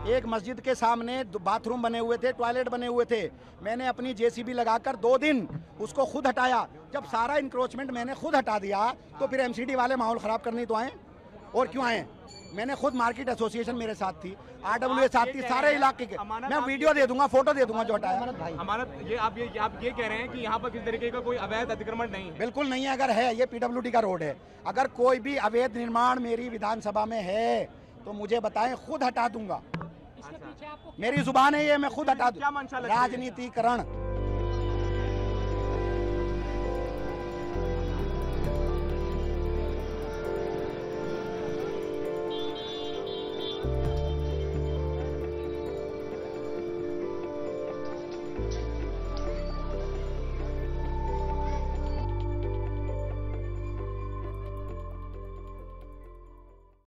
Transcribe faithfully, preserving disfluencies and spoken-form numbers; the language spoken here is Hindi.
एक मस्जिद के सामने बाथरूम बने हुए थे, टॉयलेट बने हुए थे। मैंने अपनी जेसीबी लगाकर दो दिन उसको खुद हटाया। जब सारा इंक्रोचमेंट मैंने खुद हटा दिया तो फिर एमसीडी वाले माहौल ख़राब करने तो आए, और क्यों आए? मैंने खुद मार्केट एसोसिएशन मेरे साथ थी, आरडब्ल्यूए साथ थी, सारे इलाके के। मैं वीडियो दे दूंगा, फोटो दे दूंगा जो हटाया। अमानत ये आप ये आप ये कह रहे हैं कि यहाँ पर किसी तरीके का कोई अवैध अतिक्रमण नहीं है? बिल्कुल नहीं है। अगर है, ये पीडब्ल्यूडी का रोड है, अगर कोई भी अवैध निर्माण मेरी विधानसभा में है तो मुझे बताएं, खुद हटा दूंगा। मेरी जुबान है ये, मैं खुद हटा दूंगा। राजनीतिकरण